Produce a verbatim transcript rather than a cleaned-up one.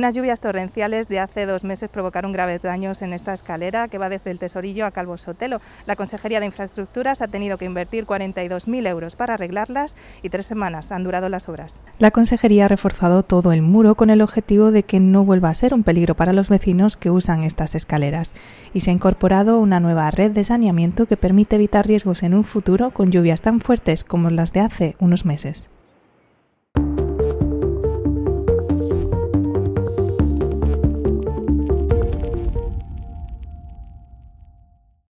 Unas lluvias torrenciales de hace dos meses provocaron graves daños en esta escalera que va desde el Tesorillo a Calvo Sotelo. La Consejería de Infraestructuras ha tenido que invertir cuarenta y dos mil euros para arreglarlas y tres semanas han durado las obras. La Consejería ha reforzado todo el muro con el objetivo de que no vuelva a ser un peligro para los vecinos que usan estas escaleras y se ha incorporado una nueva red de saneamiento que permite evitar riesgos en un futuro con lluvias tan fuertes como las de hace unos meses.